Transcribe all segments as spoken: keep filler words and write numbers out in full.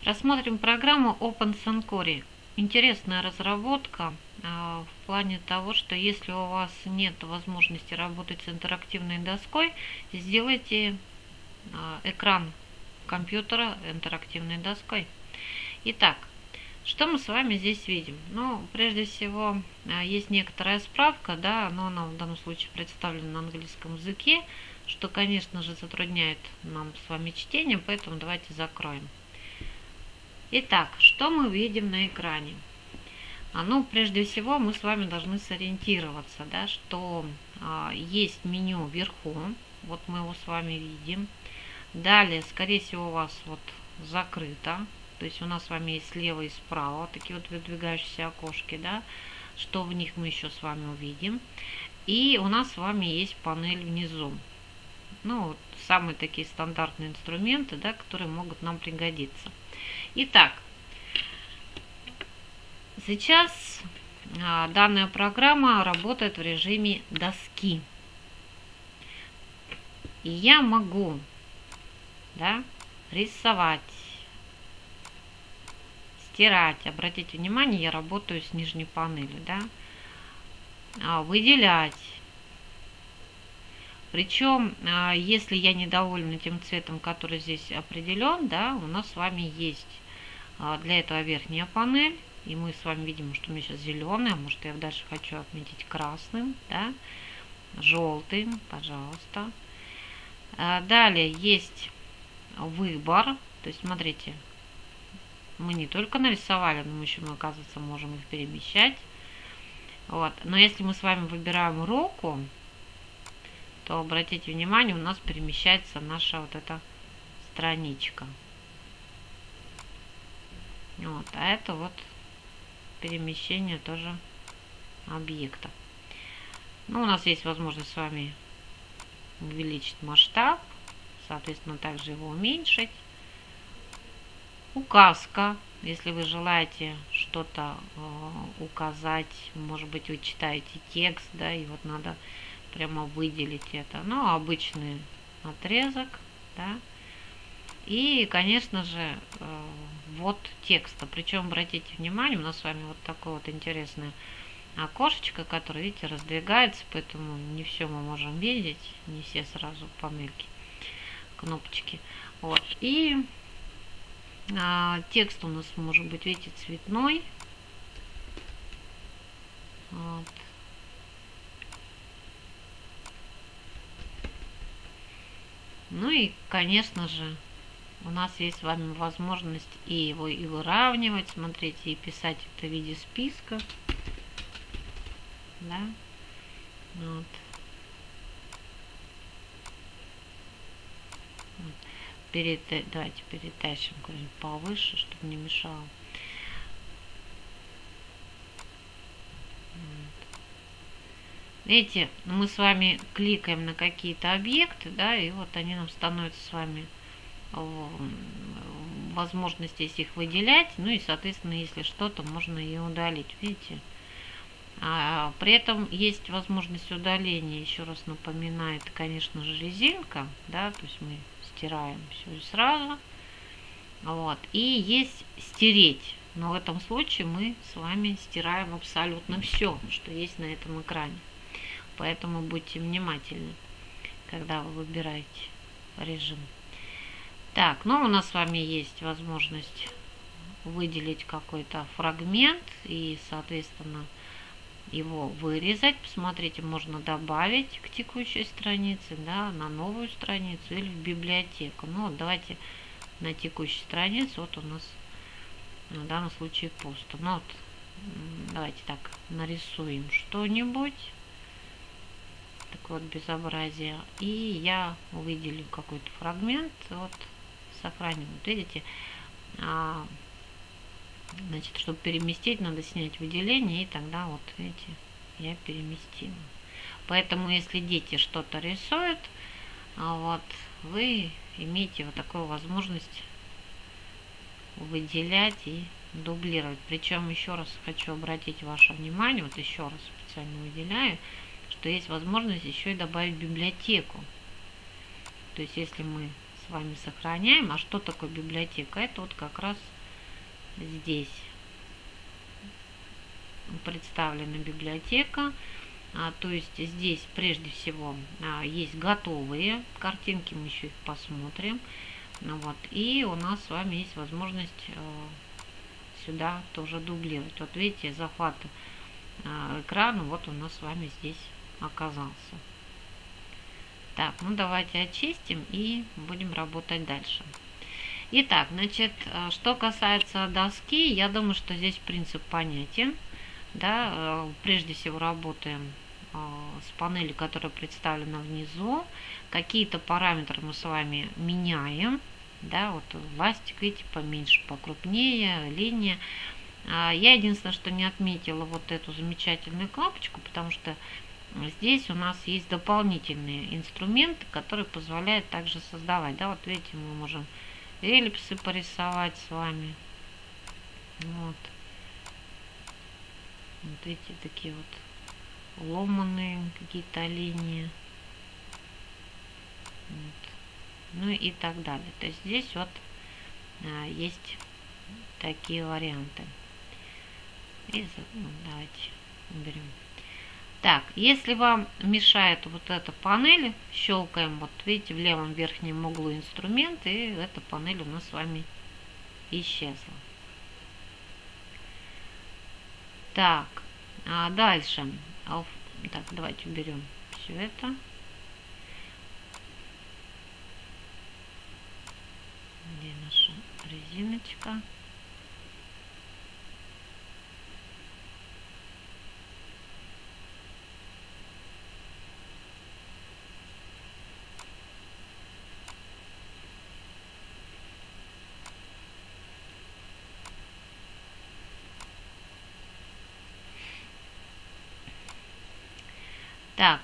Рассмотрим программу OpenSankory. Интересная разработка э, в плане того, что если у вас нет возможности работать с интерактивной доской, сделайте э, экран компьютера интерактивной доской. Итак, что мы с вами здесь видим? Ну, прежде всего, э, есть некоторая справка, да, но она в данном случае представлена на английском языке, что, конечно же, затрудняет нам с вами чтение, поэтому давайте закроем. Итак, что мы видим на экране? А, ну, прежде всего, мы с вами должны сориентироваться, да, что а, есть меню вверху, вот мы его с вами видим. Далее, скорее всего, у вас вот закрыто, то есть у нас с вами есть слева и справа вот такие вот выдвигающиеся окошки, да, что в них мы еще с вами увидим. И у нас с вами есть панель внизу. Ну, вот самые такие стандартные инструменты, да, которые могут нам пригодиться. Итак, сейчас а, данная программа работает в режиме доски. И я могу, да, рисовать, стирать. Обратите внимание, я работаю с нижней панелью, да, а, выделять. Причем, если я недовольна тем цветом, который здесь определен, да, у нас с вами есть для этого верхняя панель. И мы с вами видим, что у меня сейчас зеленый, а может я дальше хочу отметить красным, да, желтым, пожалуйста. Далее есть выбор. То есть, смотрите, мы не только нарисовали, но мы еще, мы, оказывается, можем их перемещать. Вот. Но если мы с вами выбираем руку, то обратите внимание, у нас перемещается наша вот эта страничка. Вот, а это вот перемещение тоже объекта. Ну, у нас есть возможность с вами увеличить масштаб, соответственно, также его уменьшить. Указка, если вы желаете что-то э, указать, может быть, вы читаете текст, да, и вот надо прямо выделить это. Ну, обычный отрезок, да. И, конечно же, вот текста. Причем, обратите внимание, у нас с вами вот такое вот интересное окошечко, которое, видите, раздвигается, поэтому не все мы можем видеть, не все сразу панельки, кнопочки. Вот. И а, текст у нас может быть, видите, цветной. Вот. Ну и, конечно же, у нас есть с вами возможность и его и выравнивать, смотрите, и писать это в виде списка. Да? Вот. Вот. Перед, давайте перетащим повыше, чтобы не мешало. Видите, мы с вами кликаем на какие-то объекты, да, и вот они нам становятся с вами возможность здесь их выделять, ну и, соответственно, если что-то, можно ее удалить, видите. А, при этом есть возможность удаления, еще раз напоминаю, это, конечно же, резинка, да, то есть мы стираем все сразу, вот, и есть стереть, но в этом случае мы с вами стираем абсолютно все, что есть на этом экране. Поэтому будьте внимательны, когда вы выбираете режим. Так, ну у нас с вами есть возможность выделить какой-то фрагмент и, соответственно, его вырезать. Посмотрите, можно добавить к текущей странице, да, на новую страницу или в библиотеку. Ну, вот давайте на текущей странице, вот у нас в данном случае пусто. Ну, вот, давайте так нарисуем что-нибудь. Такое вот безобразие. И я выделю какой-то фрагмент, вот, сохраним. Вот видите, а, значит, чтобы переместить, надо снять выделение, и тогда вот, видите, я переместила. Поэтому, если дети что-то рисуют, вот, вы имеете вот такую возможность выделять и дублировать. Причем, еще раз хочу обратить ваше внимание, вот еще раз специально выделяю, что есть возможность еще и добавить библиотеку. То есть, если мы с вами сохраняем. А что такое библиотека? Это вот как раз здесь представлена библиотека. А, то есть здесь прежде всего а, есть готовые картинки, мы еще их посмотрим. Ну, вот, и у нас с вами есть возможность а, сюда тоже дублировать. Вот видите, захват а, экрана вот у нас с вами здесь оказался. Так, ну давайте очистим и будем работать дальше. Итак, значит, что касается доски, я думаю, что здесь принцип понятен. Да, прежде всего работаем с панелью, которая представлена внизу. Какие-то параметры мы с вами меняем. Да, вот ластик, видите, поменьше, покрупнее, линия. Я единственное, что не отметила вот эту замечательную кнопочку, потому что здесь у нас есть дополнительные инструменты, которые позволяют также создавать. Да, вот видите, мы можем эллипсы порисовать с вами. Вот. Вот видите, такие вот ломаные какие-то линии. Вот. Ну и так далее. То есть здесь вот а, есть такие варианты. И ну, давайте уберем. Так, если вам мешает вот эта панель, щелкаем, вот видите, в левом верхнем углу инструмент, и эта панель у нас с вами исчезла. Так, а дальше. Так, давайте уберем все это. Где наша резиночка? Так,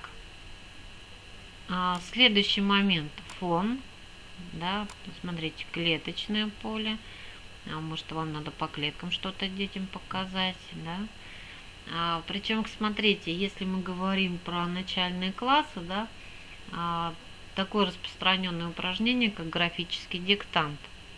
а, следующий момент фон. Да, смотрите, клеточное поле. А может, вам надо по клеткам что-то детям показать, да. А, причем, смотрите, если мы говорим про начальные классы, да, а, такое распространенное упражнение, как графический диктант.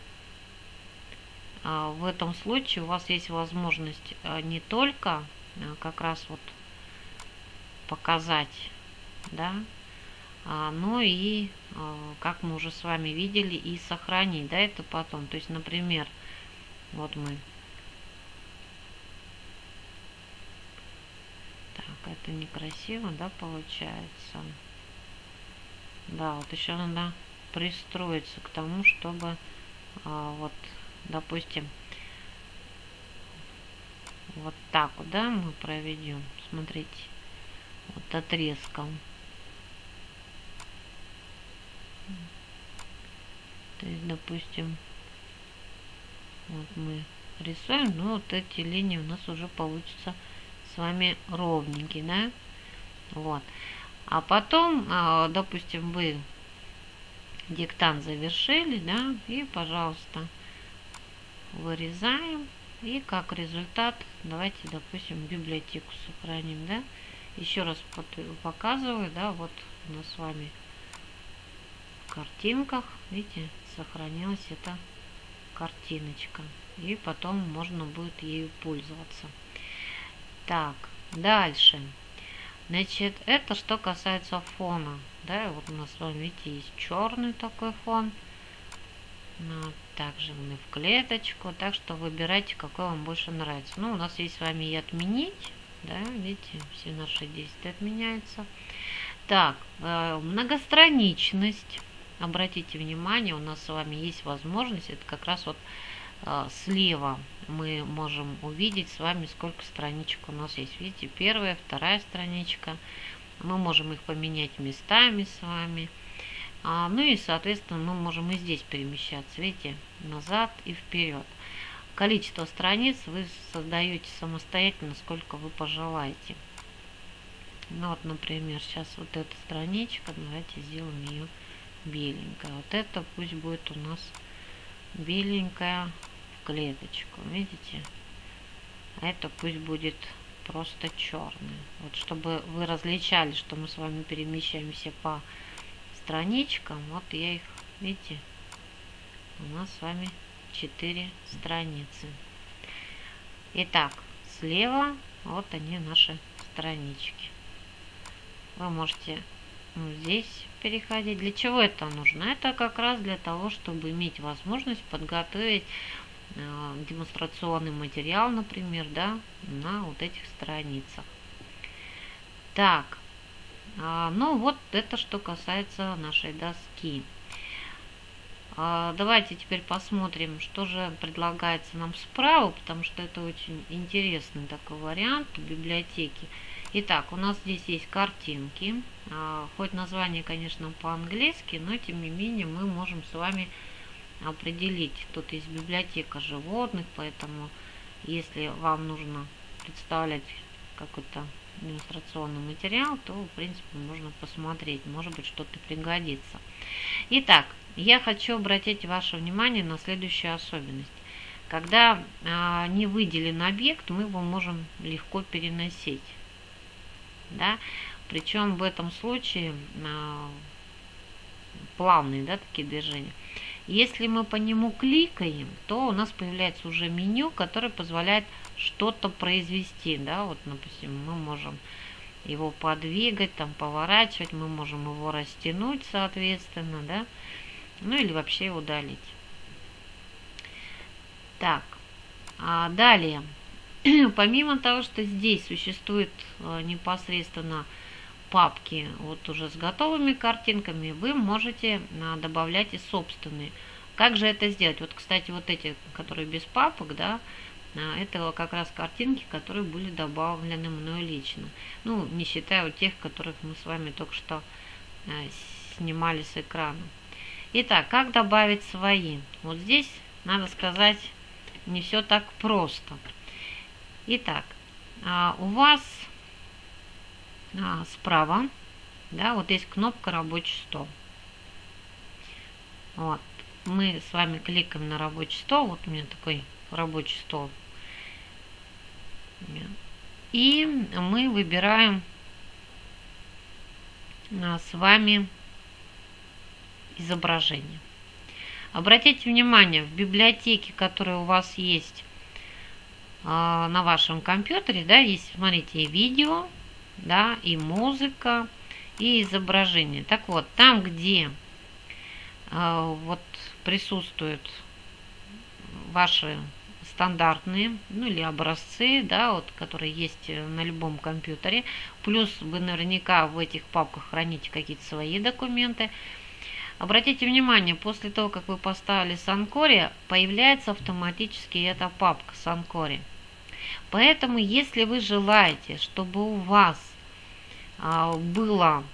А, в этом случае у вас есть возможность а, не только а, как раз вот показать, да, а, но и, а, как мы уже с вами видели, и сохранить, да, это потом. То есть, например, вот мы. Так, это некрасиво, да, получается. Да, вот еще надо пристроиться к тому, чтобы а, вот, допустим, вот так вот, да, мы проведем. Смотрите, вот отрезком. То есть, допустим, вот мы рисуем, но вот эти линии у нас уже получится с вами ровненькие, да? Вот. А потом, допустим, вы диктант завершили, да, и, пожалуйста, вырезаем. И как результат, давайте, допустим, библиотеку сохраним, да? Еще раз показываю, да, вот у нас с вами в картинках, видите, сохранилась эта картиночка. И потом можно будет ею пользоваться. Так, дальше. Значит, это что касается фона. Да, вот у нас с вами, видите, есть черный такой фон. Ну, также мы в клеточку. Так что выбирайте, какой вам больше нравится. Ну, у нас есть с вами и отменить. Да, видите, все наши действия отменяются. Так, э, многостраничность. Обратите внимание, у нас с вами есть возможность, это как раз вот э, слева мы можем увидеть с вами, сколько страничек у нас есть. Видите, первая, вторая страничка. Мы можем их поменять местами с вами. А, ну и, соответственно, мы можем и здесь перемещаться, видите, назад и вперед. Количество страниц вы создаете самостоятельно, сколько вы пожелаете. Ну вот, например, сейчас вот эта страничка, давайте сделаем ее беленькая. Вот это пусть будет у нас беленькая в клеточку, видите? А это пусть будет просто черная. Вот чтобы вы различали, что мы с вами перемещаемся по страничкам, вот я их, видите, у нас с вами четыре страницы. Итак, слева вот они, наши странички. Вы можете здесь переходить. Для чего это нужно? Это как раз для того, чтобы иметь возможность подготовить э, демонстрационный материал, например, да, на вот этих страницах. Так, э, ну вот это что касается нашей доски. Э, давайте теперь посмотрим, что же предлагается нам справа, потому что это очень интересный такой вариант библиотеки. Итак, у нас здесь есть картинки, хоть название, конечно, по-английски, но тем не менее мы можем с вами определить. Тут есть библиотека животных, поэтому если вам нужно представлять какой-то демонстрационный материал, то, в принципе, можно посмотреть, может быть, что-то пригодится. Итак, я хочу обратить ваше внимание на следующую особенность. Когда не выделен объект, мы его можем легко переносить. Да? Причем в этом случае э, плавные, да, такие движения. Если мы по нему кликаем, то у нас появляется уже меню, которое позволяет что-то произвести. Да? Вот, допустим, мы можем его подвигать, там, поворачивать, мы можем его растянуть, соответственно, да? Ну или вообще удалить. Так, а далее. Помимо того, что здесь существует непосредственно папки вот уже с готовыми картинками, вы можете добавлять и собственные. Как же это сделать? Вот, кстати, вот эти, которые без папок, да, это как раз картинки, которые были добавлены мной лично. Ну, не считая вот тех, которых мы с вами только что снимали с экрана. Итак, как добавить свои? Вот здесь, надо сказать, не все так просто. Итак, у вас справа, да, вот есть кнопка «Рабочий стол». Вот. Мы с вами кликаем на рабочий стол. Вот у меня такой рабочий стол. И мы выбираем с вами изображение. Обратите внимание, в библиотеке, которая у вас есть на вашем компьютере, да, есть, смотрите, и видео, да, и музыка, и изображение. Так вот, там, где э, вот присутствуют ваши стандартные, ну или образцы, да, вот, которые есть на любом компьютере, плюс вы наверняка в этих папках храните какие-то свои документы. Обратите внимание, после того, как вы поставили Санкори, появляется автоматически эта папка Санкори. Поэтому, если вы желаете, чтобы у вас а, было,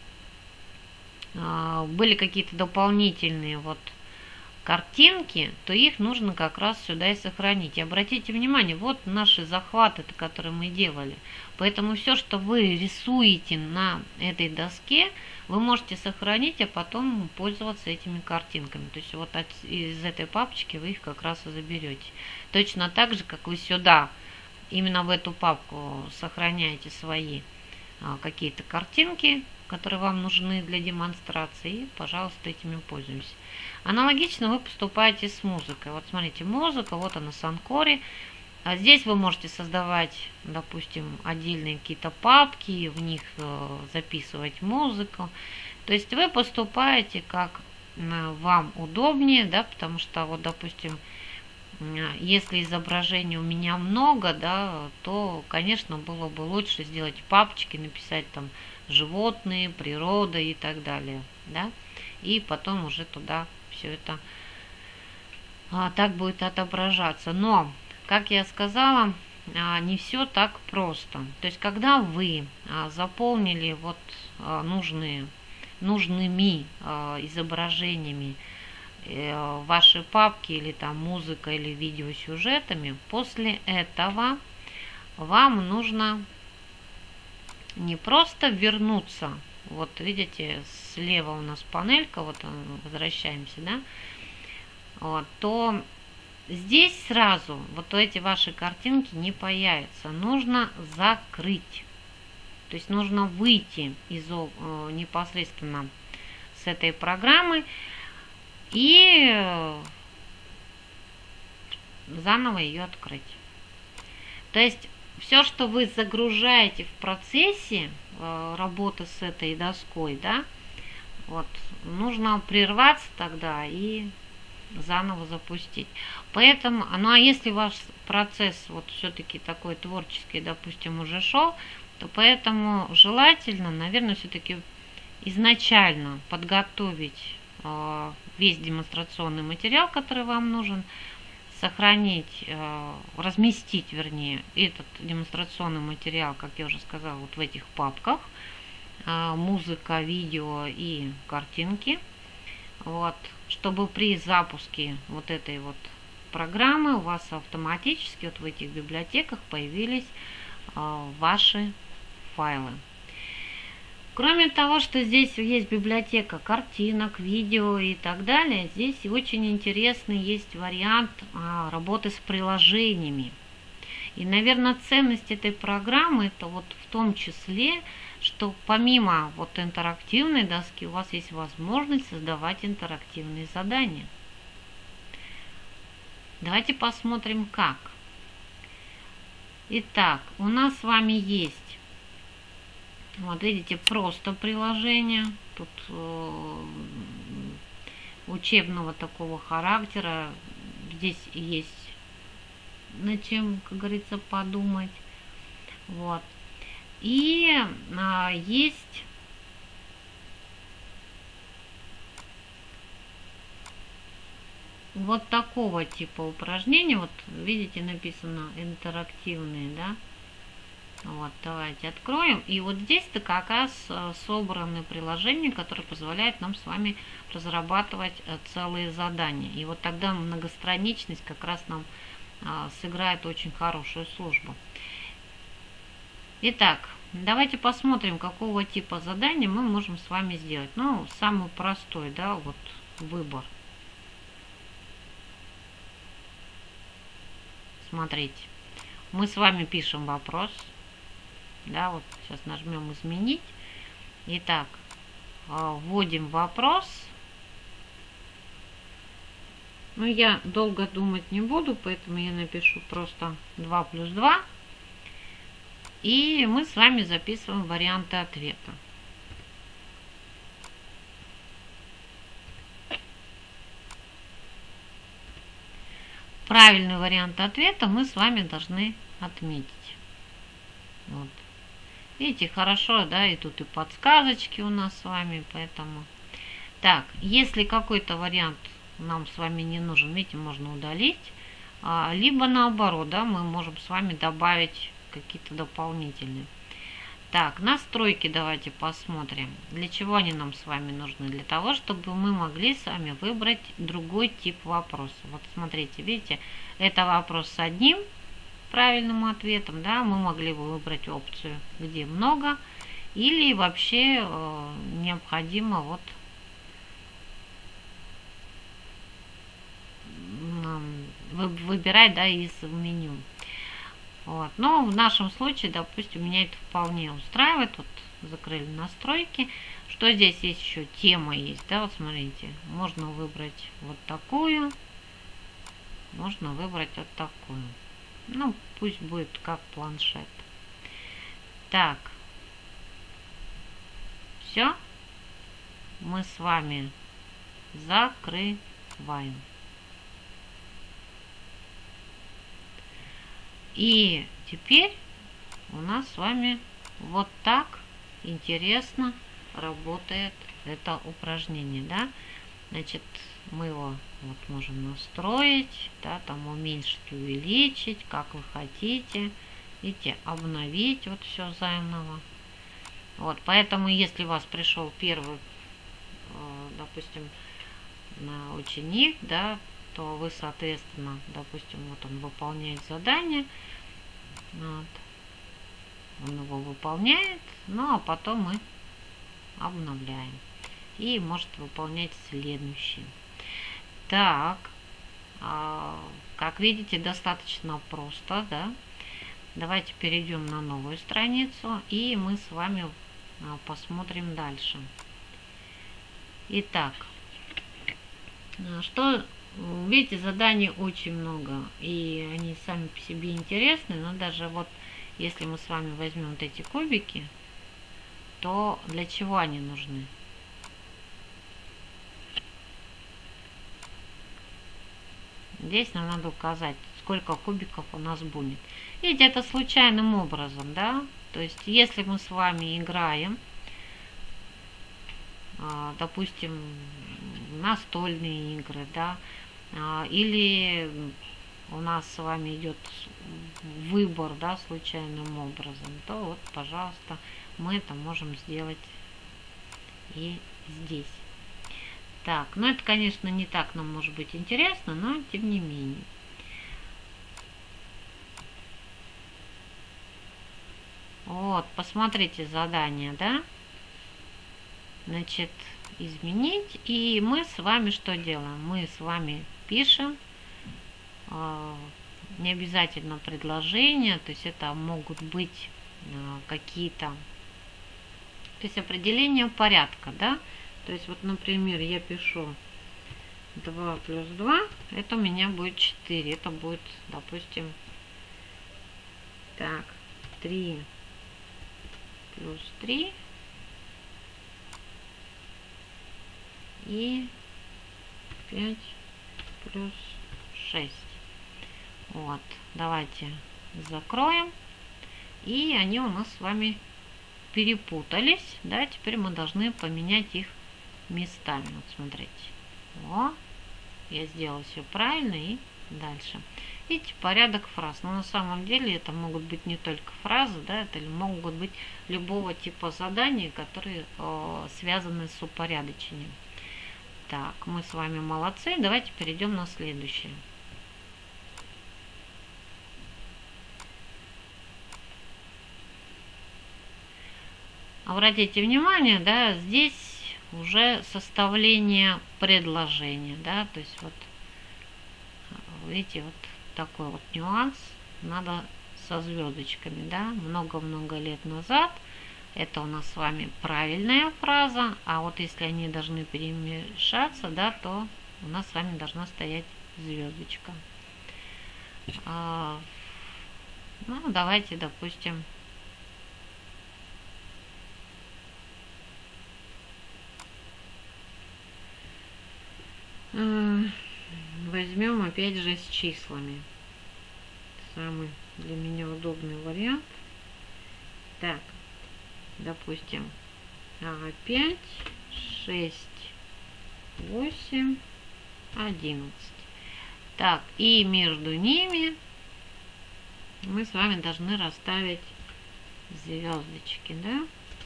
а, были какие-то дополнительные вот картинки, то их нужно как раз сюда и сохранить. И обратите внимание, вот наши захваты, которые мы делали. Поэтому все, что вы рисуете на этой доске, вы можете сохранить, а потом пользоваться этими картинками. То есть вот от, из этой папочки вы их как раз и заберете. Точно так же, как вы сюда, именно в эту папку сохраняете свои а, какие-то картинки, которые вам нужны для демонстрации, и, пожалуйста, этими пользуемся. Аналогично вы поступаете с музыкой. Вот смотрите, музыка, вот она Санкори. А здесь вы можете создавать, допустим, отдельные какие-то папки, в них записывать музыку. То есть вы поступаете как вам удобнее, да, потому что, вот, допустим, если изображений у меня много, да, то, конечно, было бы лучше сделать папочки, написать там животные, природа и так далее, да, и потом уже туда все это а, так будет отображаться. Но, как я сказала, а, не все так просто. То есть, когда вы а, заполнили вот а, нужные, нужными а, изображениями э, ваши папки или там музыка или видеосюжетами, после этого вам нужно не просто вернуться, вот видите, слева у нас панелька, вот возвращаемся, да, вот, то здесь сразу вот эти ваши картинки не появятся. Нужно закрыть. То есть нужно выйти из непосредственно с этой программы и заново ее открыть. То есть все, что вы загружаете в процессе э, работы с этой доской, да, вот, нужно прерваться тогда и заново запустить. Поэтому, ну а если ваш процесс вот все-таки такой творческий, допустим, уже шел, то поэтому желательно, наверное, все-таки изначально подготовить э, весь демонстрационный материал, который вам нужен, сохранить, э, разместить, вернее, этот демонстрационный материал, как я уже сказала, вот в этих папках, э, музыка, видео и картинки, вот, чтобы при запуске вот этой вот программы у вас автоматически вот в этих библиотеках появились э, ваши файлы. Кроме того, что здесь есть библиотека картинок, видео и так далее, здесь очень интересный есть вариант а, работы с приложениями. И, наверное, ценность этой программы это вот в том числе, что помимо вот интерактивной доски у вас есть возможность создавать интерактивные задания. Давайте посмотрим как. Итак, у нас с вами есть, вот видите, просто приложение. Тут э, учебного такого характера. Здесь есть над чем, как говорится, подумать. Вот. И а, есть вот такого типа упражнения. Вот видите, написано интерактивные, да? Вот, давайте откроем. И вот здесь-то как раз собраны приложения, которые позволяют нам с вами разрабатывать целые задания. И вот тогда многостраничность как раз нам а, сыграет очень хорошую службу. Итак, давайте посмотрим, какого типа задания мы можем с вами сделать. Ну, самый простой, да, вот выбор. Смотрите, мы с вами пишем вопрос. Да, вот сейчас нажмем изменить. Итак, вводим вопрос. Ну, я долго думать не буду, поэтому я напишу просто два плюс два. И мы с вами записываем варианты ответа. Правильный вариант ответа мы с вами должны отметить. Вот. Видите, хорошо, да, и тут и подсказочки у нас с вами, поэтому... Так, если какой-то вариант нам с вами не нужен, видите, можно удалить, а, либо наоборот, да, мы можем с вами добавить какие-то дополнительные. Так, настройки давайте посмотрим. Для чего они нам с вами нужны? Для того, чтобы мы могли с вами выбрать другой тип вопроса. Вот смотрите, видите, это вопрос с одним правильным ответом, да, мы могли бы выбрать опцию, где много, или вообще э, необходимо вот выбирать, да, из меню. Вот. Но в нашем случае, допустим, меня это вполне устраивает. Вот закрыли настройки. Что здесь есть еще? Тема есть, да, вот смотрите. Можно выбрать вот такую. Можно выбрать вот такую. Ну, пусть будет как планшет. Так. Все. Мы с вами закрываем. И теперь у нас с вами вот так интересно работает это упражнение, да. Значит, мы его вот можем настроить, да, там уменьшить, увеличить, как вы хотите. Видите, обновить вот все заново. Вот, поэтому, если у вас пришел первый, допустим, ученик, да, то вы, соответственно, допустим, вот он выполняет задание, вот, он его выполняет, ну а потом мы обновляем и может выполнять следующий. Так, а, как видите, достаточно просто, да. Давайте перейдем на новую страницу и мы с вами а, посмотрим дальше. Итак, Что, видите, заданий очень много, и они сами по себе интересны, но даже вот если мы с вами возьмем вот эти кубики, то для чего они нужны? Здесь нам надо указать, сколько кубиков у нас будет. Видите, это случайным образом, да? То есть, если мы с вами играем, допустим, настольные игры, да, или у нас с вами идет выбор, да, случайным образом, то вот, пожалуйста, мы это можем сделать и здесь. Так, ну это, конечно, не так нам может быть интересно, но тем не менее. Вот, посмотрите задание, да? Значит, изменить. И мы с вами что делаем? Мы с вами пишем, э, не обязательно предложения, то есть это могут быть э, какие-то, то есть определение порядка, да? То есть вот, например, я пишу два плюс два, это у меня будет четыре. Это будет, допустим, так, три плюс три и пять плюс шесть. Вот, давайте закроем. И они у нас с вами перепутались. Да, теперь мы должны поменять их местами. Вот смотрите. О, я сделала все правильно. И дальше. Видите, порядок фраз. Но на самом деле это могут быть не только фразы, да, это могут быть любого типа задания, которые э, связаны с упорядочением. Так, мы с вами молодцы. Давайте перейдем на следующее. Обратите внимание, да, здесь уже составление предложения, да, то есть вот, видите, вот такой вот нюанс, надо со звездочками, да, много-много лет назад, это у нас с вами правильная фраза, а вот если они должны перемешаться, да, то у нас с вами должна стоять звездочка. А, ну, давайте, допустим, возьмем опять же с числами. Самый для меня удобный вариант. Так, допустим, пять, шесть, восемь, одиннадцать. Так, и между ними мы с вами должны расставить звездочки, да?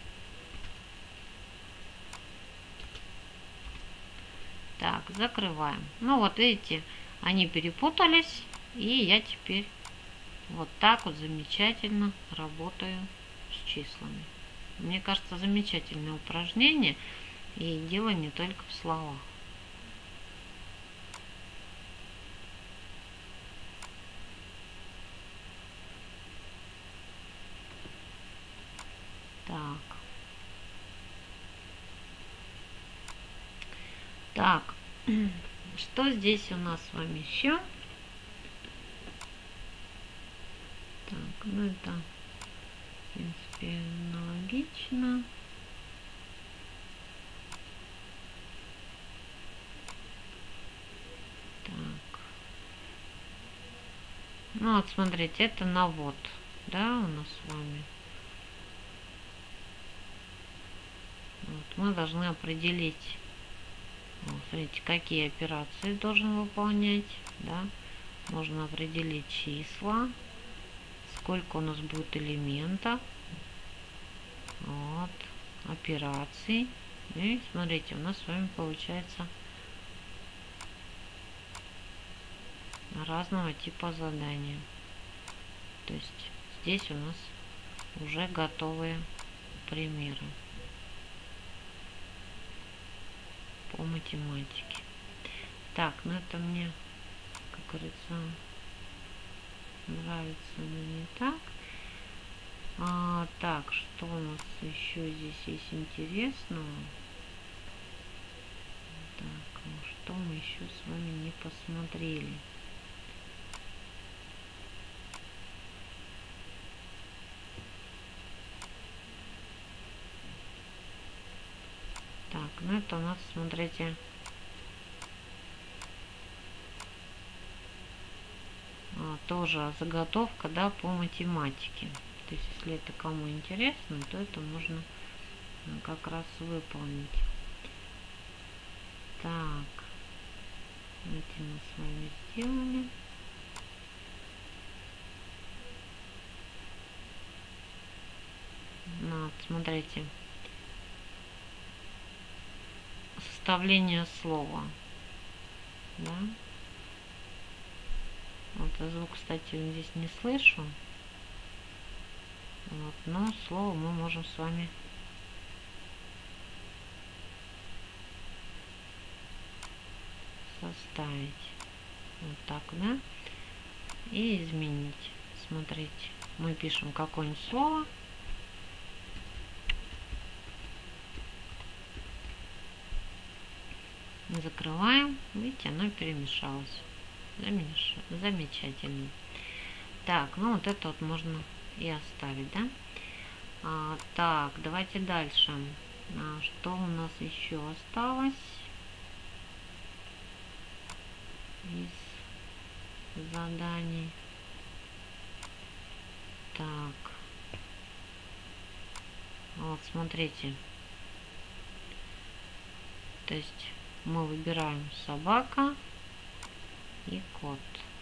Так, закрываем. Ну вот видите, они перепутались, и я теперь вот так вот замечательно работаю с числами. Мне кажется, замечательное упражнение, и дело не только в словах. Так. Так, что здесь у нас с вами еще? Так, ну это, в принципе, аналогично. Так. Ну вот, смотрите, это навод, да, у нас с вами. Вот, мы должны определить, вот, смотрите, какие операции должен выполнять, да. Можно определить числа, сколько у нас будет элементов, вот, операций. И смотрите, у нас с вами получается разного типа задания. То есть здесь у нас уже готовые примеры по математике. Так, ну это мне, как говорится, нравится, но не так. А, так, что у нас еще здесь есть интересного? Так, ну что мы еще с вами не посмотрели? Так, ну это у нас, смотрите, а, тоже заготовка, да, по математике. То есть, если это кому интересно, то это можно а, как раз выполнить. Так, эти мы с вами сделали. Ну, вот, смотрите. Составление слова. Да? Вот звук, кстати, здесь не слышу. Вот, но слово мы можем с вами составить. Вот так, да? И изменить. Смотрите, мы пишем какое-нибудь слово. Закрываем. Видите, оно перемешалось. Замеш... Замечательно. Так, ну вот это вот можно и оставить, да? А, так, давайте дальше. А, что у нас еще осталось из заданий? Так. Вот, смотрите. То есть мы выбираем собака и кот.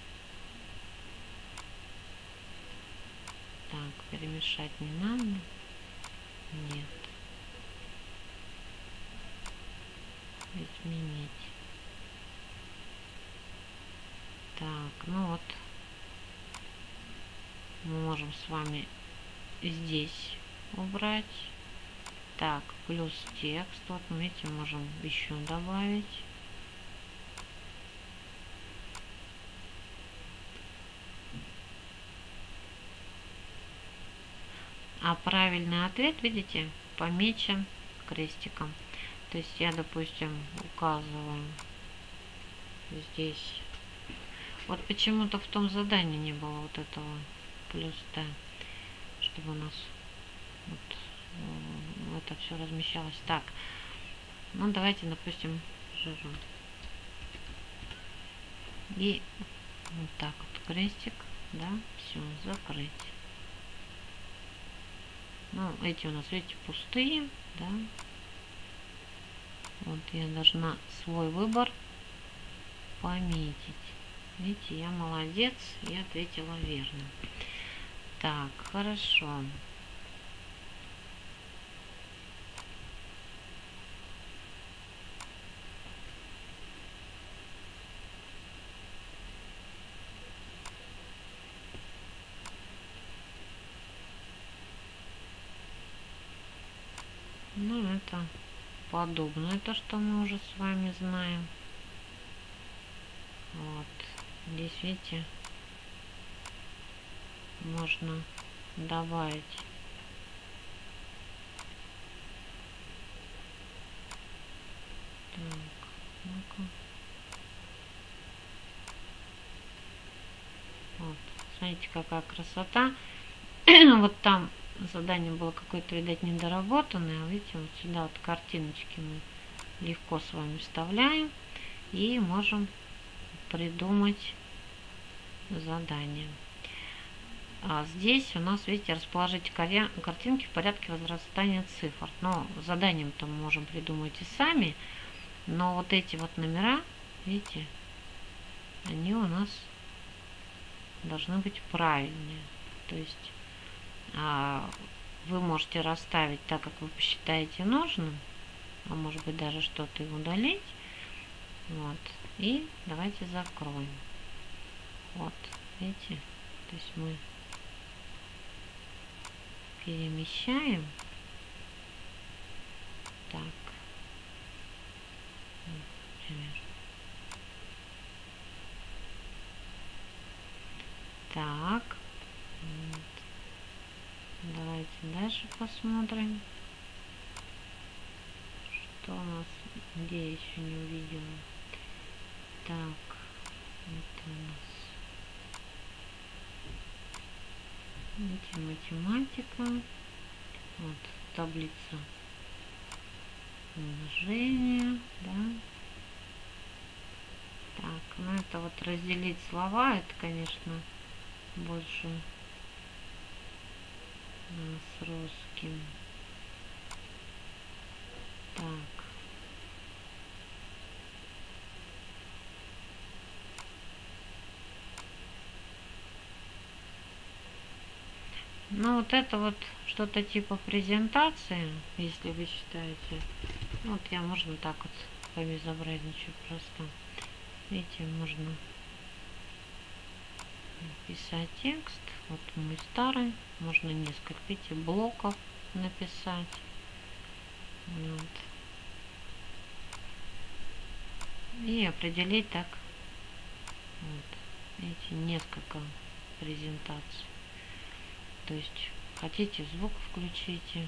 Так, перемешать не надо. Нет. Изменить. Так, ну вот. Мы можем с вами здесь убрать. Так, плюс текст. Вот, видите, можем еще добавить. А правильный ответ, видите, помечен крестиком. То есть я, допустим, указываю здесь. Вот почему-то в том задании не было вот этого плюс Т, чтобы у нас вот это все размещалось. Так, ну давайте, допустим, жиром. И вот так вот крестик, да, все, закрыть. Ну, эти у нас, видите, пустые, да. Вот я должна свой выбор пометить. Видите, я молодец, я ответила верно. Так, хорошо. Ну, это подобное, то, что мы уже с вами знаем. Вот. Здесь, видите, можно добавить так, ну-ка. Вот, смотрите, какая красота. Вот там задание было какое-то, видать, недоработанное. Видите, вот сюда вот картиночки мы легко с вами вставляем и можем придумать задание. А здесь у нас, видите, расположить картинки в порядке возрастания цифр. Но заданием-то мы можем придумать и сами. Но вот эти вот номера, видите, они у нас должны быть правильные. То есть а, вы можете расставить так, как вы посчитаете нужным, а может быть даже что-то и удалить. Вот. И давайте закроем. Вот, видите, то есть мы перемещаем. Так. Например. Так. Вот. Давайте дальше посмотрим, что у нас Где я еще не увидела? Так, это у нас видите, математика. Вот таблица умножения, да. Так, ну это вот разделить слова, это, конечно, больше а, с русским. Так. Ну вот это вот что-то типа презентации, если вы считаете. Вот я можно так вот побезобразничаю просто. Видите, можно писать текст. Вот мой старый. Можно несколько, видите, блоков написать. Вот. И определить так. Вот. Видите, несколько презентаций. То есть хотите звук включите.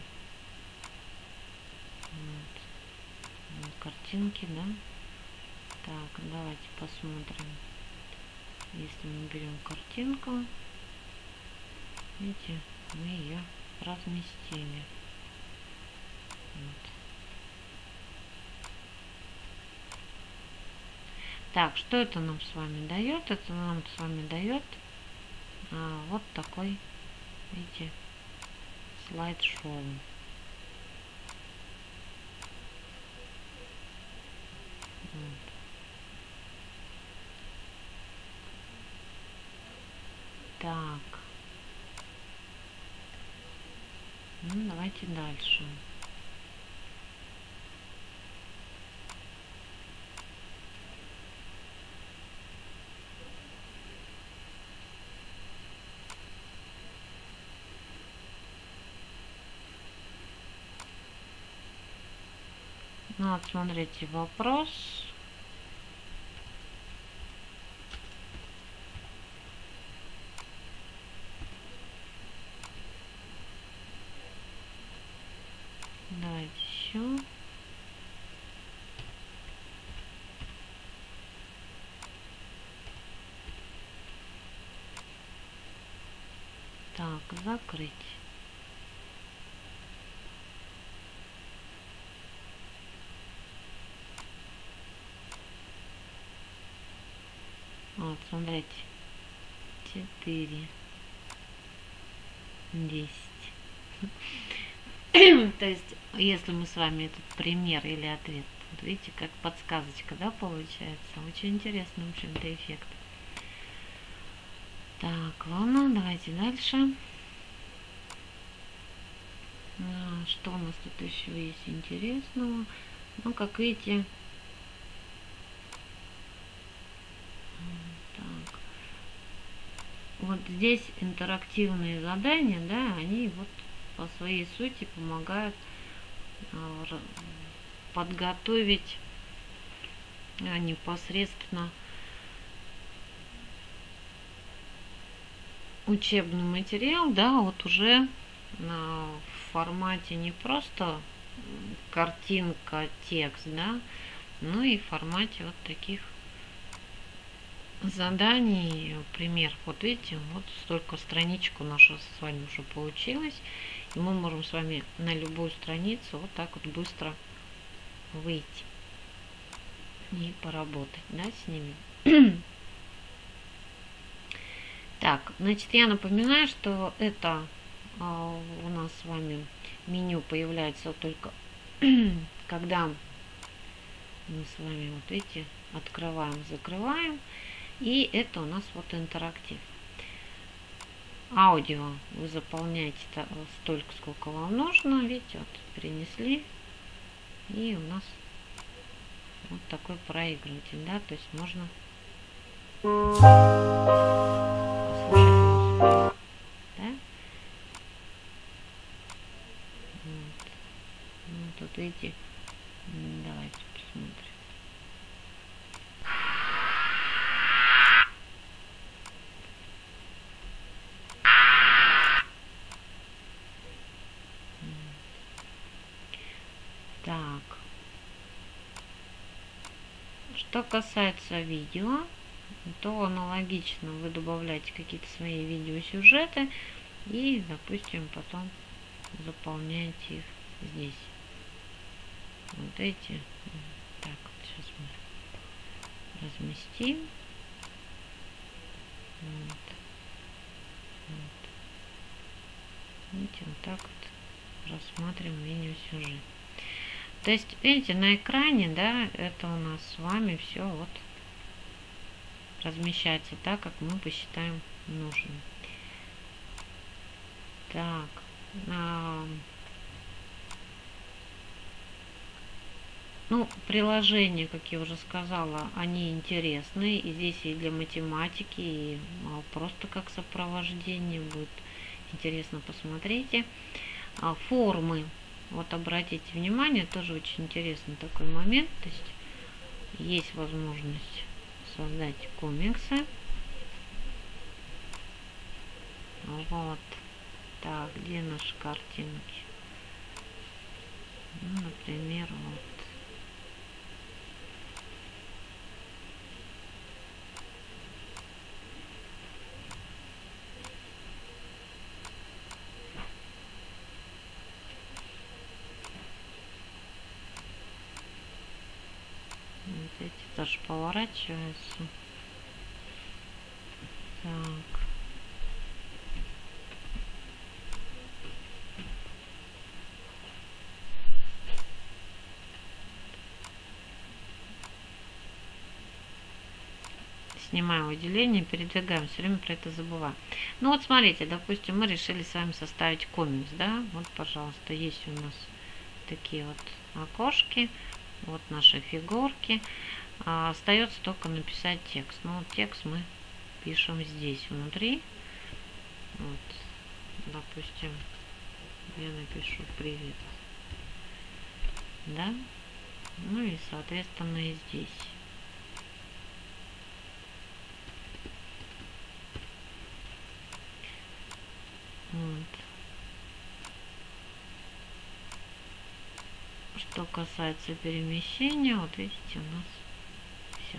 Вот. Вот картинки, да. Так, давайте посмотрим. Если мы берем картинку, видите, мы ее разместили. Вот. Так, что это нам с вами дает? Это нам с вами дает а, вот такой, видите, слайд-шоу. Вот. Так. Ну, давайте дальше. Ну, вот смотрите, вопрос. Давайте еще. Так, закрыть. Вот, смотрите. четыре. десять. То есть, если мы с вами этот пример или ответ, вот видите, как подсказочка, да, получается. Очень интересный, в общем-то, эффект. Так, ладно, давайте дальше. А, что у нас тут еще есть интересного? Ну, как видите, так, вот здесь интерактивные задания, да, они вот по своей сути помогают а, подготовить а, непосредственно учебный материал, да, вот уже а, в формате не просто картинка, текст, да, но и в формате вот таких заданий, пример. Вот видите, вот столько страничек у нас с вами уже получилось. И мы можем с вами на любую страницу вот так вот быстро выйти и поработать, да, с ними. Так, значит, я напоминаю, что это а, у нас с вами меню появляется только когда мы с вами, вот видите, открываем, закрываем. И это у нас вот интерактив. Аудио вы заполняете столько, сколько вам нужно. Видите, вот перенесли. И у нас вот такой проигрыватель, да, то есть можно послушать музыку, да? Вот. Ну, тут видите, давайте посмотрим. Так, Что касается видео, то аналогично вы добавляете какие-то свои видеосюжеты и, допустим, потом заполняете их здесь. Вот эти. Так, вот сейчас мы разместим. Вот. Вот. Видите, вот так вот рассматриваем видеосюжет. То есть, видите, на экране, да, это у нас с вами все вот размещается так, как мы посчитаем нужным. Так. А, ну, приложения, как я уже сказала, они интересны. И здесь и для математики, и просто как сопровождение будет интересно, посмотрите. А, формы. Вот обратите внимание, тоже очень интересный такой момент. То есть есть возможность создать комиксы. Вот. Так, где наши картинки? Ну, например, вот. Вот эти тоже поворачиваются. Так. Снимаем выделение, передвигаем, все время про это забываем. Ну вот смотрите, допустим, мы решили с вами составить комикс, да, вот, пожалуйста, есть у нас такие вот окошки, вот наши фигурки. А, остается только написать текст. Ну вот текст мы пишем здесь внутри. Вот, допустим, я напишу привет, да, ну и соответственно и здесь. Вот. Что касается перемещения, вот видите, у нас все.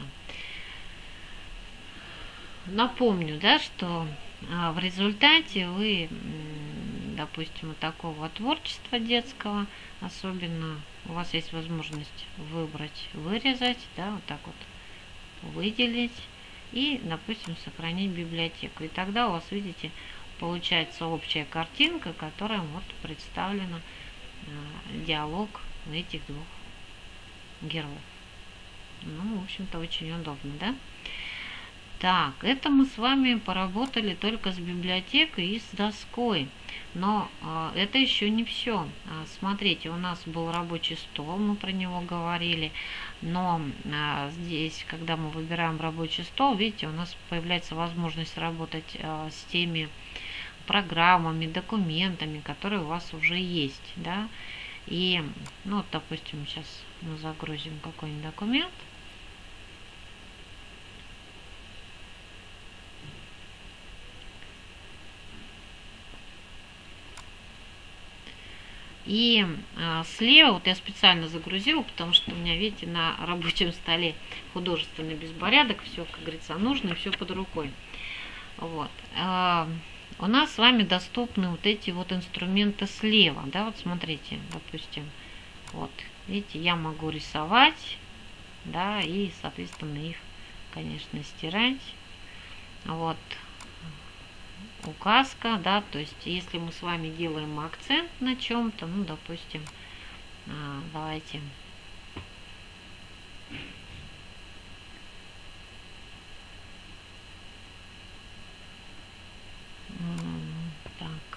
Напомню, да, что а, в результате вы, допустим, вот такого творчества детского, особенно у вас есть возможность выбрать, вырезать, да, вот так вот выделить и, допустим, сохранить библиотеку. И тогда у вас, видите, получается общая картинка, которая вот представлена э, диалог этих двух героев. Ну, в общем-то, очень удобно, да? Так, это мы с вами поработали только с библиотекой и с доской. Но э, это еще не все. Смотрите, у нас был рабочий стол, мы про него говорили. Но э, здесь, когда мы выбираем рабочий стол, видите, у нас появляется возможность работать э, с теми программами, документами, которые у вас уже есть, да. И, ну, вот, допустим, сейчас мы загрузим какой-нибудь документ. И а, слева, вот я специально загрузила, потому что у меня, видите, на рабочем столе художественный беспорядок, все, как говорится, нужно, и все под рукой. Вот. А, у нас с вами доступны вот эти вот инструменты слева, да, вот смотрите, допустим, вот, видите, я могу рисовать, да, и, соответственно, их, конечно, стирать. Вот. Указка, да, то есть если мы с вами делаем акцент на чем-то, ну, допустим, давайте так,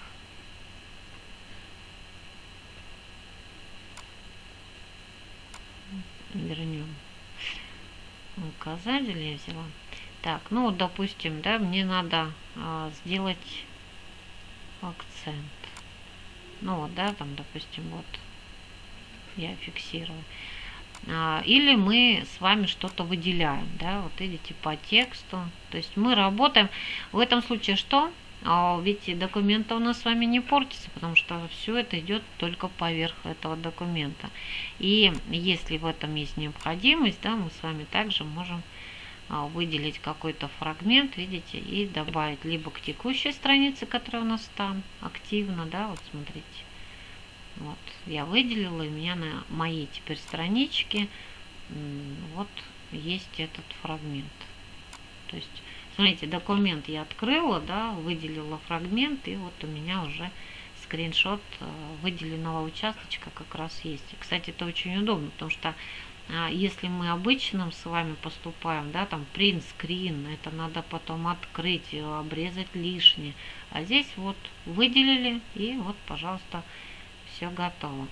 вернем указатель, я взяла. Так, ну вот, допустим, да, мне надо а, сделать акцент. Ну вот, да, там, допустим, вот я фиксирую. А, или мы с вами что-то выделяем, да, вот видите, по тексту. То есть мы работаем. В этом случае что? а видите, документа у нас с вами не портится, потому что все это идет только поверх этого документа. И если в этом есть необходимость, да, мы с вами также можем выделить какой-то фрагмент, видите, и добавить либо к текущей странице, которая у нас там активна, да, вот смотрите. Вот, я выделила, и у меня на моей теперь страничке вот есть этот фрагмент. То есть, смотрите, документ я открыла, да, выделила фрагмент, и вот у меня уже скриншот выделенного участочка как раз есть. Кстати, это очень удобно, потому что если мы обычным с вами поступаем, да, там print screen, это надо потом открыть, обрезать лишнее. А здесь вот выделили, и вот, пожалуйста, все готово.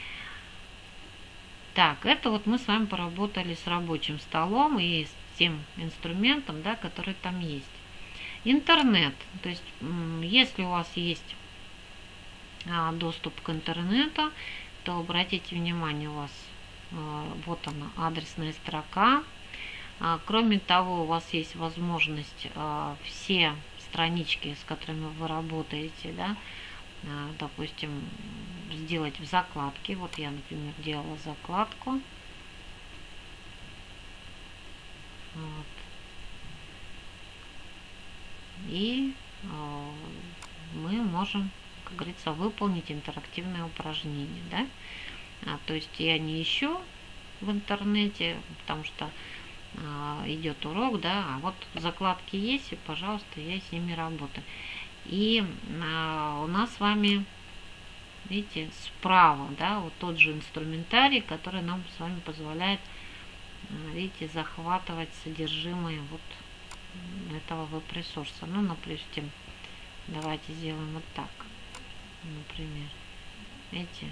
Так, это вот мы с вами поработали с рабочим столом и с тем инструментом, да, который там есть. Интернет. То есть, если у вас есть доступ к интернету, то обратите внимание, у вас вот она, адресная строка. Кроме того, у вас есть возможность все странички, с которыми вы работаете, да, допустим, сделать в закладке. Вот я, например, делала закладку. Вот. И э, мы можем, как говорится, выполнить интерактивное упражнение, да? А, то есть я не ищу в интернете, потому что э, идет урок, да, а вот закладки есть, и, пожалуйста, я с ними работаю. И э, у нас с вами, видите, справа, да, вот тот же инструментарий, который нам с вами позволяет, видите, захватывать содержимое вот этого веб-ресурса. Ну, допустим, давайте сделаем вот так, например, видите,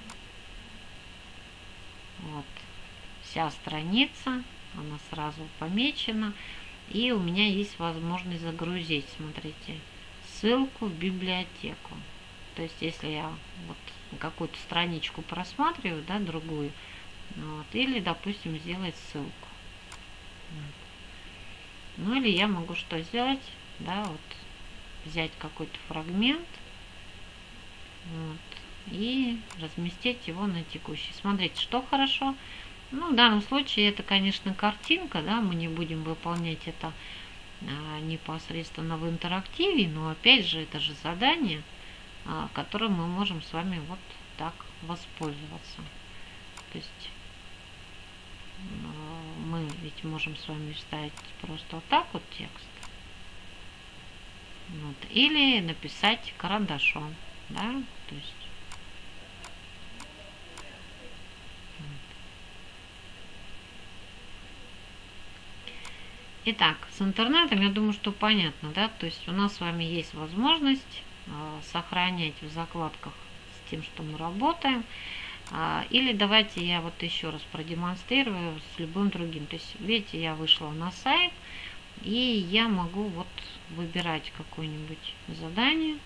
вот вся страница, она сразу помечена, и у меня есть возможность загрузить, смотрите, ссылку в библиотеку. То есть, если я вот какую-то страничку просматриваю, да, другую, вот, или, допустим, сделать ссылку. Вот. Ну, или я могу что сделать, да, вот, взять какой-то фрагмент, вот, и разместить его на текущий. Смотрите, что хорошо. Ну, в данном случае это, конечно, картинка, да, мы не будем выполнять это а, непосредственно в интерактиве, но, опять же, это же задание, а, которым мы можем с вами вот так воспользоваться. То есть мы ведь можем с вами вставить просто вот так вот текст, вот, или написать карандашом, да, то есть вот. Итак, с интернетом, я думаю, что понятно, да, то есть у нас с вами есть возможность э, сохранять в закладках с тем, что мы работаем. Или давайте я вот еще раз продемонстрирую с любым другим. То есть, видите, я вышла на сайт, и я могу вот выбирать какое-нибудь задание.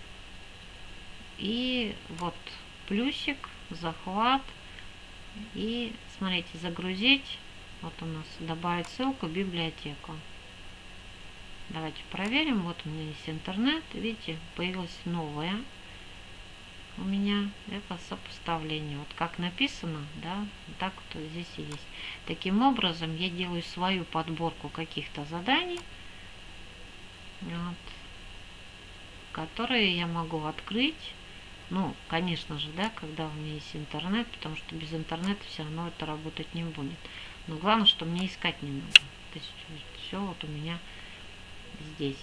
И вот плюсик, захват. И смотрите, загрузить. Вот у нас добавить ссылку в библиотеку. Давайте проверим. Вот у меня есть интернет. Видите, появилась новая. У меня это сопоставление. Вот как написано, да, так вот здесь и есть. Таким образом, я делаю свою подборку каких-то заданий, вот, которые я могу открыть. Ну, конечно же, да, когда у меня есть интернет, потому что без интернета все равно это работать не будет. Но главное, что мне искать не надо. То есть все вот у меня здесь.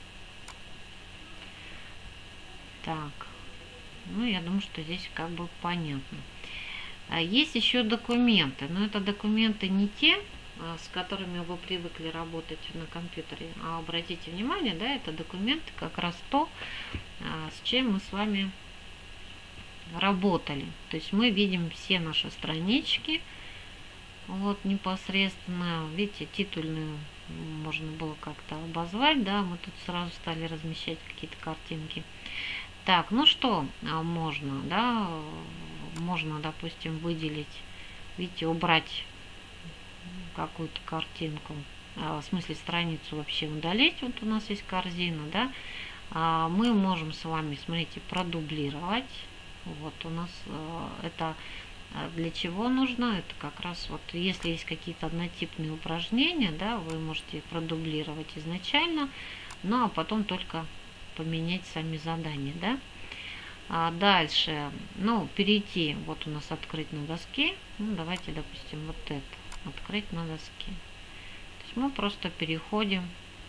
Так. Ну, я думаю, что здесь как бы понятно. Есть еще документы, но это документы не те, с которыми вы привыкли работать на компьютере, а обратите внимание, да, это документы как раз то, с чем мы с вами работали. То есть мы видим все наши странички, вот непосредственно, видите, титульную можно было как-то обозвать, да, мы тут сразу стали размещать какие-то картинки. Так, ну что можно, да, можно, допустим, выделить, видите, убрать какую-то картинку, в смысле страницу вообще удалить, вот у нас есть корзина, да, а, мы можем с вами, смотрите, продублировать. Вот у нас а, это для чего нужно? Это как раз вот если есть какие-то однотипные упражнения, да, вы можете продублировать изначально, ну а потом только поменять сами задания, да. А дальше, ну, перейти, вот у нас открыть на доске, ну, давайте, допустим, вот это, открыть на доске. То есть мы просто переходим.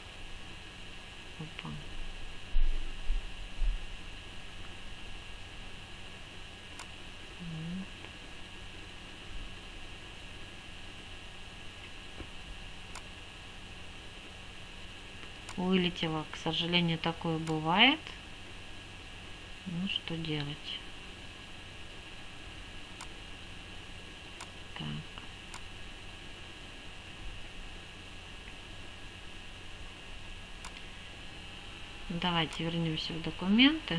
Опа. Вылетело, к сожалению, такое бывает. Ну, что делать? Так. Давайте вернемся в документы.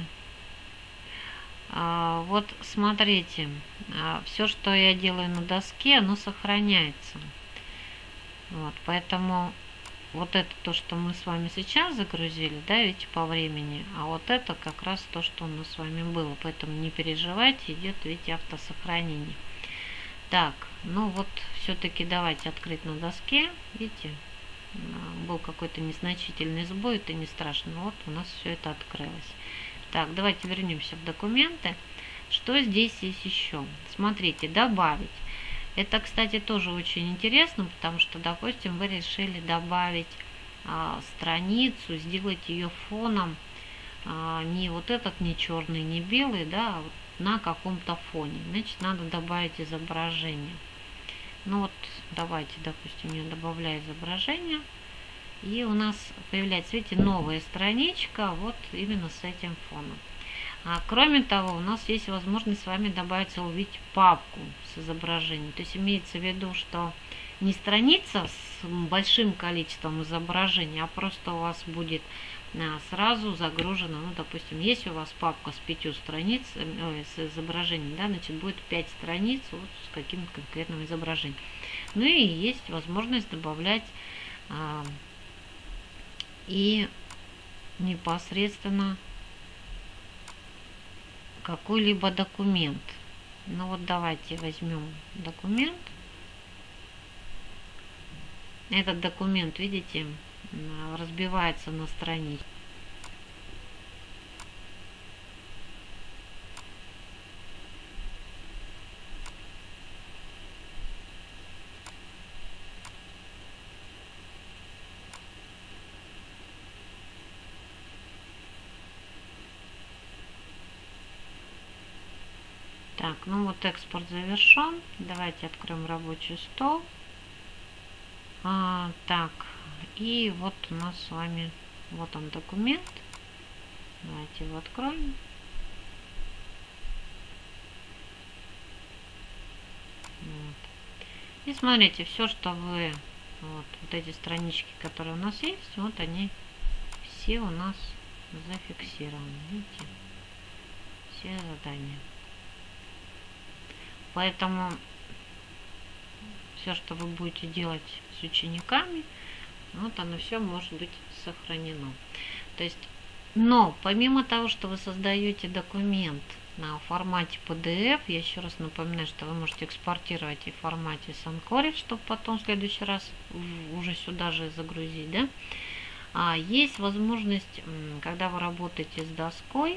А, вот смотрите, а, все, что я делаю на доске, оно сохраняется. Вот, поэтому вот это то, что мы с вами сейчас загрузили, да, видите, по времени, а вот это как раз то, что у нас с вами было. Поэтому не переживайте, идет, видите, автосохранение. Так, ну вот все-таки давайте открыть на доске. Видите, был какой-то незначительный сбой, это не страшно. Вот у нас все это открылось. Так, давайте вернемся в документы. Что здесь есть еще? Смотрите, добавить. Это, кстати, тоже очень интересно, потому что, допустим, вы решили добавить а, страницу, сделать ее фоном а, не вот этот, не черный, не белый, да, а вот на каком-то фоне. Значит, надо добавить изображение. Ну вот, давайте, допустим, я добавляю изображение. И у нас появляется, видите, новая страничка вот именно с этим фоном. А, кроме того, у нас есть возможность с вами добавить, увидеть папку с изображением. То есть имеется в виду, что не страница с большим количеством изображений, а просто у вас будет а, сразу загружена, ну, допустим, если у вас папка с пятью страниц, э, с изображением, да, значит, будет пять страниц вот с каким-то конкретным изображением. Ну и есть возможность добавлять а, и непосредственно какой-либо документ. Ну вот давайте возьмем документ. Этот документ, видите, разбивается на страницы. Так, ну вот экспорт завершен. Давайте откроем рабочий стол. А, так, и вот у нас с вами, вот он документ. Давайте его откроем. Вот. И смотрите, все, что вы, вот, вот эти странички, которые у нас есть, вот они все у нас зафиксированы. Видите? Все задания. Поэтому все, что вы будете делать с учениками, вот оно все может быть сохранено. То есть, но помимо того, что вы создаете документ на формате пи ди эф, я еще раз напоминаю, что вы можете экспортировать и в формате Suncorev, чтобы потом в следующий раз уже сюда же загрузить, да. А есть возможность, когда вы работаете с доской,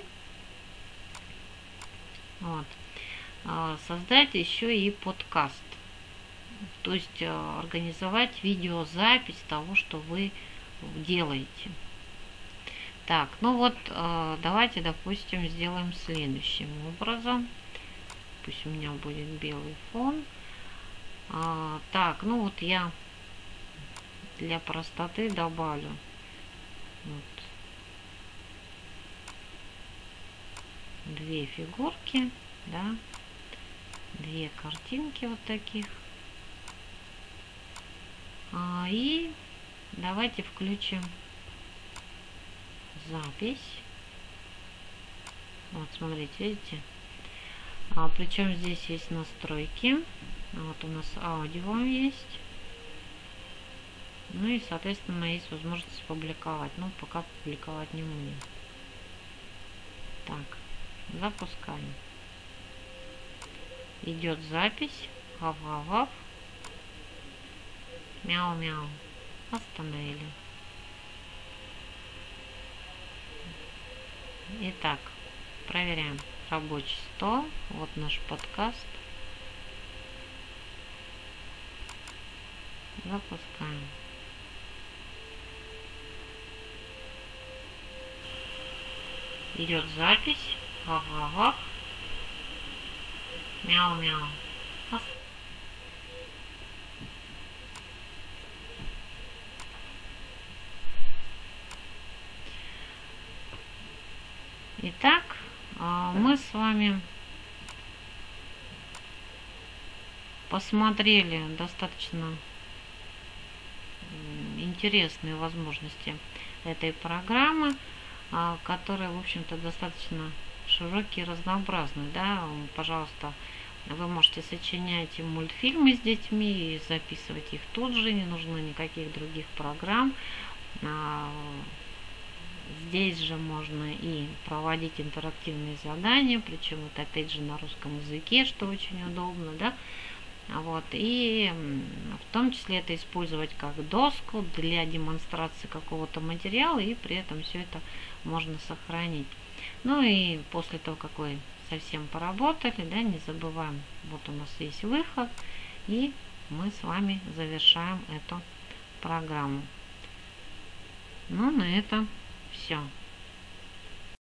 вот, создать еще и подкаст. То есть организовать видеозапись того, что вы делаете. Так, ну вот, давайте, допустим, сделаем следующим образом. Пусть у меня будет белый фон. Так, ну вот я для простоты добавлю вот две фигурки, да, две картинки вот таких. А, и давайте включим запись. Вот, смотрите, видите? А, причем здесь есть настройки. Вот у нас аудио есть. Ну и, соответственно, есть возможность публиковать. Но пока публиковать не будем. Так, запускаем. Идет запись. Гав-гав-гав. Мяу-мяу. Остановили. Итак, проверяем рабочий стол. Вот наш подкаст. Запускаем. Идет запись. Гав-гав-гав. Мяу-мяу. Итак, мы с вами посмотрели достаточно интересные возможности этой программы, которая, в общем-то, достаточно широкие и разнообразные. Да? Пожалуйста, вы можете сочинять мультфильмы с детьми и записывать их тут же, не нужно никаких других программ. Здесь же можно и проводить интерактивные задания, причем это опять же на русском языке, что очень удобно, да. Вот, и в том числе это использовать как доску для демонстрации какого-то материала, и при этом все это можно сохранить. Ну и после того, как вы совсем поработали, да, не забываем, вот у нас есть выход, и мы с вами завершаем эту программу. Ну, на этом все.